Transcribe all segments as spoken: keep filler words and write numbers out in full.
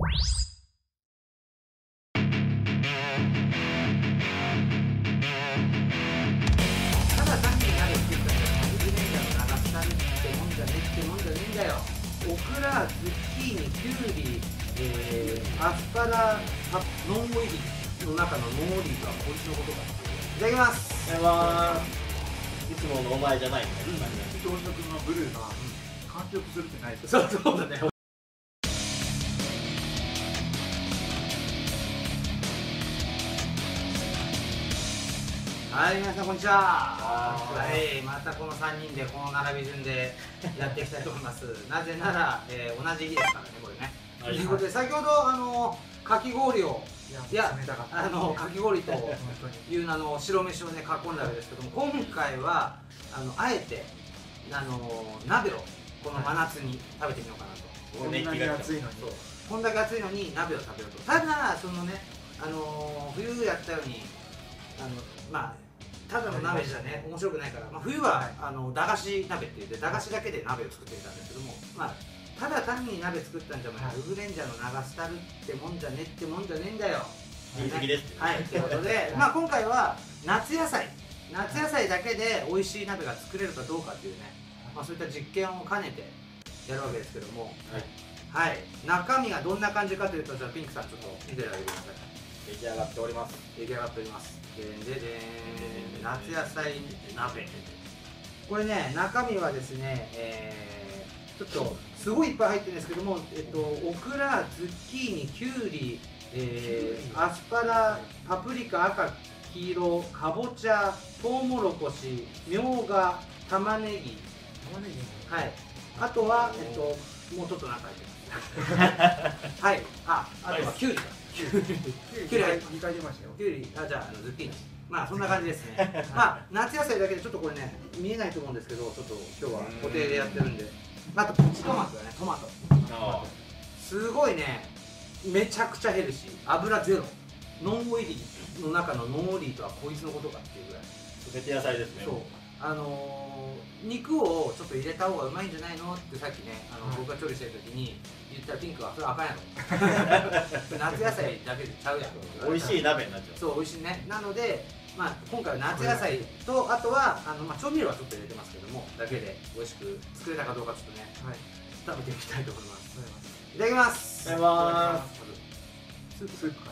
ただ単に鍋作ったらウズレンジャーの長さってもんじゃねってもんじゃねえんだよ。オクラ、ズッキーニ、キュウリ、えー、アスパラ、ノンオイルの中のノンオイルはこいつのことか。いただきます。 これはいつものお前じゃないみたいな感じ。 朝食のブルーが完食するってないですそうそうだね。はい、皆さんこんにちは。はい、またこのさんにんでこの並び順でやっていきたいと思います。なぜなら、えー、同じ日ですからね、これね。ということで、先ほどあのかき氷をいやあのかき氷という名の白飯をね囲んだわけですけども、今回はあのあえてあの鍋をこの真夏に食べてみようかなと。 こんなに暑いのに、 こんだけ暑いのに鍋を食べようと。ただそのね、あの冬やったようにあのまあただの鍋じゃね面白くないから、まあ、冬はあの駄菓子鍋って言って駄菓子だけで鍋を作ってみたんですけども、まあただ単に鍋作ったんじゃない、ウズレンジャーの長スタルってもんじゃねってもんじゃねえんだよ。 言い過ぎです。 はい、ということで、まあ今回は夏野菜夏野菜だけで美味しい鍋が作れるかどうかっていうね、まあそういった実験を兼ねてやるわけですけども、はい、はい、中身がどんな感じかというと、じゃあピンクさんちょっと見てあげてください。 出来上がっております。 出来上がっております。でんででーん、夏野菜鍋。これね、中身はですね、えー、ちょっとすごいいっぱい入ってるんですけども、えっと、オクラ、ズッキーニ、キュウリ、えー、アスパラ、パプリカ、赤、黄色、かぼちゃ、トウモロコシ、みょうが、玉ねぎ、 玉ねぎ、 はい、あとは、えっと、もうちょっとなんか入ってます。はい、あ、あとはキュウリだ。キュウリ、キュウリ、 にかい出ましたよ。 キュウリ、あ、じゃあ、ズッキーニ。まあ、そんな感じですね。まあ、夏野菜だけで、ちょっとこれね、見えないと思うんですけど、ちょっと今日は固定でやってるんで。あと、プチトマトだね、トマト。すごいね、めちゃくちゃヘルシー。油ゼロ。ノンオイリーの中のノンオイリーとはこいつのことかっていうぐらい。 全て野菜ですね。 そう。あのー、肉をちょっと入れた方がうまいんじゃないのってさっきね、あの、僕が調理してる時に言ったらピンクはそれあかんやろ。夏野菜だけでちゃうやん。 美味しい鍋になっちゃう。 そう、美味しいね。なので、まあ、今回は夏野菜と、あとはあの、まあ、調味料はちょっと入れてますけども、だけで美味しく作れたかどうかちょっとね、はい、食べてみたいと思います。いただきます。 いただきます。 スープスープか。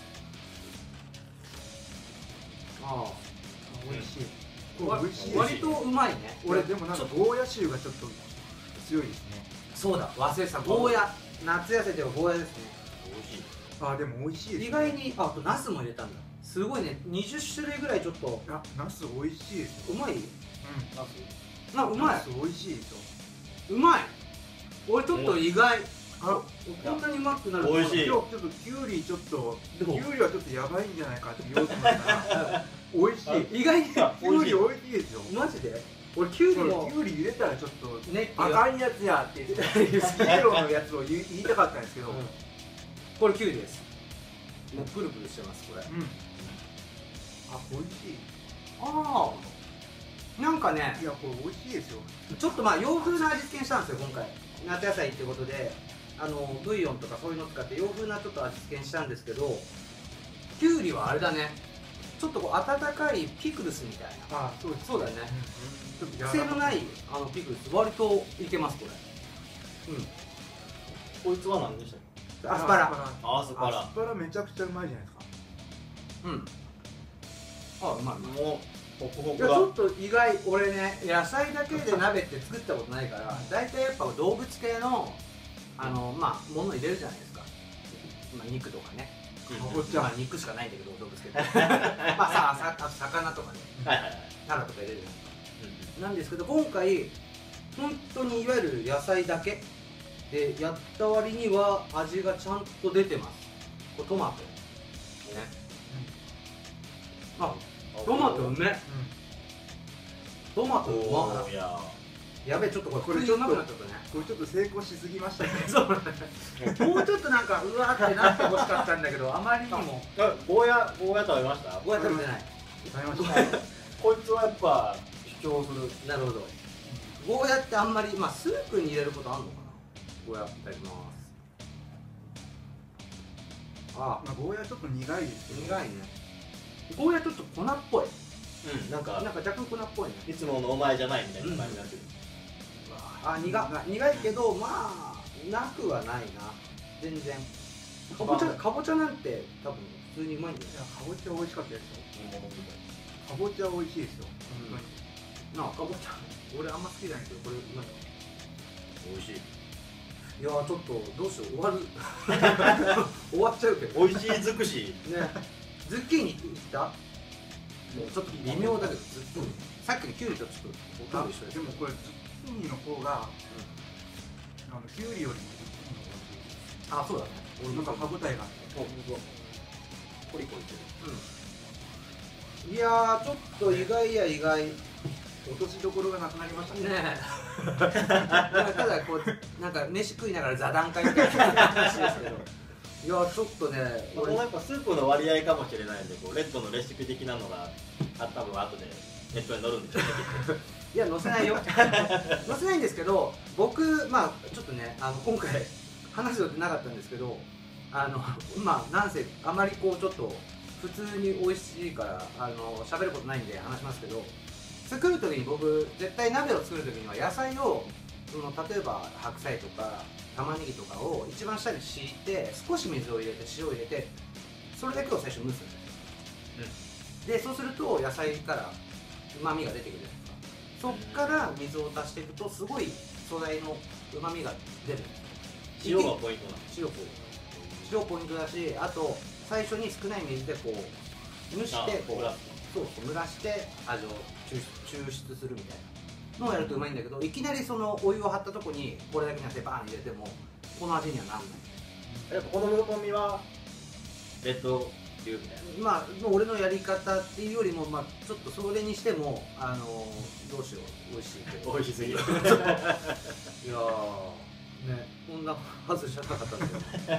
ああ、 美味しい。 美味しい。割とうまいね。 俺でもなんかゴーヤ臭がちょっと強いですね。 そうだ、忘れてた。ゴーヤ。夏野菜というかゴーヤですね。 美味しい。 あ、でも美味しいです。 意外に、あとナスも入れたんだ。すごいね、にじゅっしゅるいぐらいちょっと。 あ、ナス美味しいです。 うまい？うん。 ナス？ な、うまい。 ナス美味しいですよ。 うまい。俺ちょっと意外。あ、こんなにうまくなる。 美味しい。 今日ちょっとキュウリちょっとキュウリはちょっとやばいんじゃないかって言おうと思ったら美味しい。 意外にキュウリ美味しいですよ。 マジで？俺キュウリもキュウリ入れたらちょっとね、 あかんやつやってイエローのやつを言いたかったんですけど、 これキュウリです。もうプルプルしてますこれ。 うん。あ、美味しい。 ああ。なんかね、 いやこれ美味しいですよ。 ちょっとまあ洋風な味付けにしたんですよ今回。夏野菜ってことで、あのブイヨンとかそういうのを使って洋風なちょっと味付けにしたんですけど、キュウリはあれだね。ちょっとこう温かいピクルスみたいな。 あ、そうです。 そうだよね。 癖のないあのピクルス割といけますこれ。うん。 こいつは何でしたっけ？ アスパラ。 アスパラ。 アスパラめちゃくちゃうまいじゃないですか。 うん。あ、うまい。 もうホクホいやクが。 ちょっと意外、俺ね野菜だけで鍋って作ったことないから大体やっぱ動物系のあのまあもの入れるじゃないですか。まあ肉とかね。まあ肉しかないんだけど動物系。まあさあさ魚とかね。 はいはいはい。 タラとか入れるじゃないですか。なんですけど今回本当にいわゆる野菜だけでやった割には味がちゃんと出てます。これトマトね。あ、トマトうめ。トマトうまっ。やべえ、ちょっとこれこれちょっとこれちょっと成功しすぎましたね。 そうもうちょっとなんかうわーってなってほしかったんだけど、あまりにもゴーヤゴーヤ食べました？ ゴーヤ食べてない。 食べました。 こいつはやっぱ主張する。 なるほど。ゴーヤってあんまりまあスープに入れることあるのかな。ゴーヤいただきます。 あまあゴーヤはちょっと苦いですけど、 苦いね。ゴーヤちょっと粉っぽい。 うん、なんかなんか若干粉っぽいね。 いつものお前じゃないみたいな感じになってる。 あ、苦苦いけど、まあなくはないな。全然。かぼちゃかぼちゃなんて多分普通にうまいんだよ。 いやかぼちゃ美味しかったですよ。かぼちゃ美味しいですよ。本当に。 なあ、かぼちゃ俺あんま好きじゃないけどこれうまい。 美味しい。 いやーちょっとどうしよう終わる終わっちゃうけど美味しい尽くし。 ね。ズッキーニいったもうちょっと微妙だけどズッキーニさっきのキュウリとちょっとほとんど一緒です。 でもこれズッキーニの方が、あのキュウリよりもズッキーニの方があ、そうだね。 美味しい。なんか歯応えがあって。 コリコリしてる。 うん。いやーちょっと意外や意外。 落としどころがなくなりましたね。 ねえただこうなんか飯食いながら座談会みたいな話ですけど、いやちょっとね、 これなんかスープの割合かもしれないんで、こうレッドのレシピ的なのがあ多分後でネットに載るんですよね。 いや載せないよ載せないんですけど、僕まあちょっとねあの今回話す予定なかったんですけど、あのまあなんせあまりこうちょっと普通に美味しいからあの喋ることないんで話しますけど、作る時に僕絶対鍋を作る時には野菜をその例えば白菜とか玉ねぎとかを一番下に敷いて少し水を入れて塩を入れてそれだけを最初蒸すんですよ、うん、でそうすると野菜からうまみが出てくるじゃないですか。そっから水を足していくとすごい素材のうまみが出るんですよ。 塩がポイントなんです。 塩ポイント塩ポイントだし、あと最初に少ない水でこう蒸してこうそうそう蒸らして味を抽出するみたいなのをやるとうまいんだけど、いきなりそのお湯を張ったとこにこれだけの野菜バーン入れてもこの味にはなんない。 やっぱこの喜びはレッド流みたいな。 まあもう俺のやり方っていうよりも、まあちょっとそれにしてもあのどうしよう美味しいけど美味しすぎる。 いやーねこんなはずじゃなかったんですよ、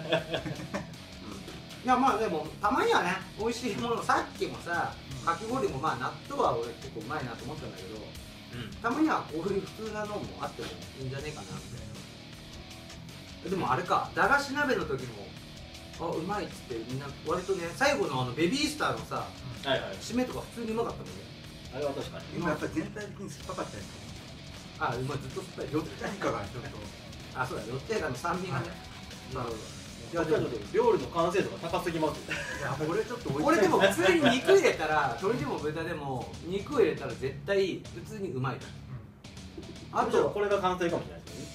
うん、いやまあでもたまにはね美味しいもの、さっきもさかき氷もまあ納豆は俺結構うまいなと思ったんだけど、うん、たまにはこういう普通なのもあってもいいんじゃねえかなみたいな。でもあれか、駄菓子鍋の時もあうまいっつってみんな割とね、最後のあのベビースターのさ、 はいはい、 締めとか普通にうまかったもんね。 あれは確かに今やっぱり全体的に酸っぱかったです。 あ、うまい、ずっと酸っぱい。 よって何かがちょっとあ、そうだ、よってかの酸味がね、なるほど。 いやでも料理の完成度が高すぎますよ。 いやこれちょっとこれでも普通に肉入れたら、鶏でも豚でも肉を入れたら絶対普通にうまい。 あとこれが完成かもしれないですよね。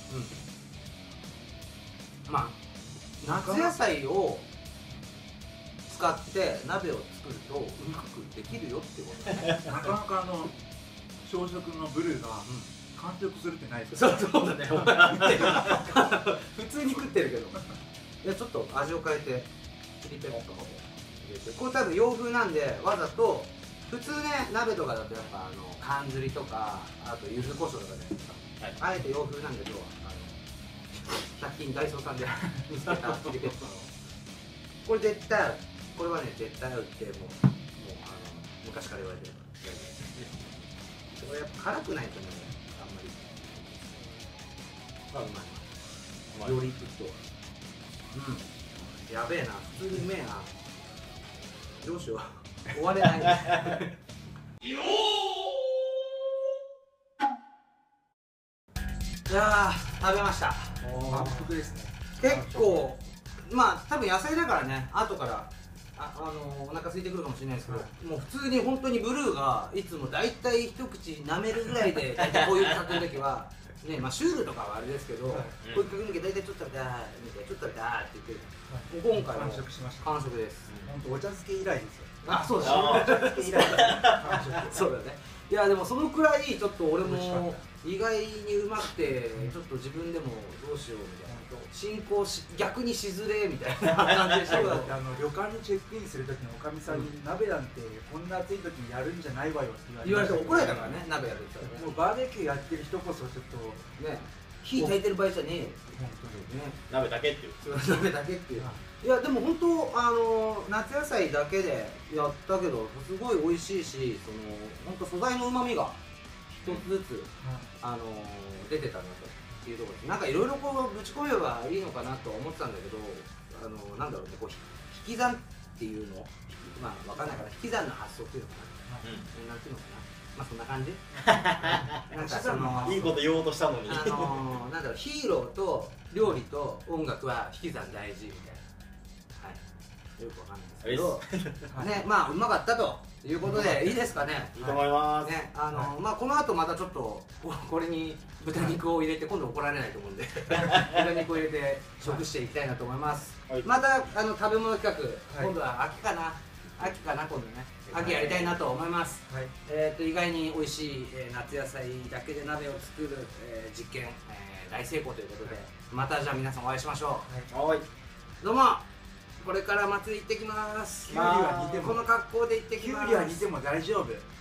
うん。まあ夏野菜を使って鍋を作るとうまくできるよってことね。 なかなかあの朝食のブルーが完食するってないですか。 そうそうだね。普通に食ってるけど。いやちょっと味を変えてチリペッパーとかも入れて、これ多分洋風なんでわざと普通ね鍋とかだとやっぱあの缶ずりとかあと柚子胡椒とかじゃないですか。はい、あえて洋風なんで今日はあのひゃく均ダイソーさんで見つけたチリペッパーを。これ絶対これはね絶対合うってもうもうあの昔から言われてるから。これやっぱ辛くないとねあんまりあうまい。よりいくと。うん、やべえな、普通にうめえな。どうしよう、終われない。いやー、食べました。 満腹ですね。 結構、まあ多分野菜だからね、後からあ、あのー、お腹空いてくるかもしれないですけど、はい、もう普通に本当にブルーがいつも大体一口舐めるぐらいで大体こういう企画の時はね、まあシュールとかはあれですけど、はい、こういう企画の時大体ちょっと食べたいみたいな、ちょっと食べたいって言ってる、はい、もう今回も完食しました。 完食です。 本当お茶漬け以来ですよ。 あ、そうだね。お茶漬け以来そうだね。いやでもそのくらいちょっと俺も意外にうまくて、ちょっと自分でもどうしようみたいな。進行し逆にしづれみたいな感じでしたけど、 あの旅館にチェックインするときのおかみさんに、うん、鍋なんてこんな暑いときにやるんじゃないわよって言われて怒られたからね、鍋やるって言ったらね。 もうバーベキューやってる人こそちょっとね、 火炊いてる場合じゃねえよ本当にね、 鍋だけっていう鍋だけっていう、いやでも本当あの夏野菜だけでやったけどすごい美味しいし、その本当素材の旨味が一つずつ、うん、あの出てたなと。っていうところでなんかいろいろこうぶち込めばいいのかなとは思ってたんだけど、 あのなんだろうね、こう引き算っていうの、まあわかんないから引き算の発想っていうのかな、うん、なんていうのかな、まあそんな感じ。なんかそのいいこと言おうとしたのに、 あのー、なんだろう、ヒーローと料理と音楽は引き算大事みたいな、はい、よくわかんないですけど、ね、まあうまかったということでいいですかね。 いいと思います。 ね、あのーはい、まあこの後またちょっとこれに豚肉を入れて今度怒られないと思うんで豚肉を入れて食していきたいなと思います。はい、またあの食べ物企画、はい、今度は秋かな。秋かな、今度ね、秋やりたいなと思います。はい、えっと意外に美味しい、えー、夏野菜だけで鍋を作る、えー、実験、えー、大成功ということで、はい、またじゃあ皆さんお会いしましょう。はい、どうも、これから祭り行ってきます。 キュウリは煮てもこの格好で行ってきます。 キュウリは煮ても大丈夫。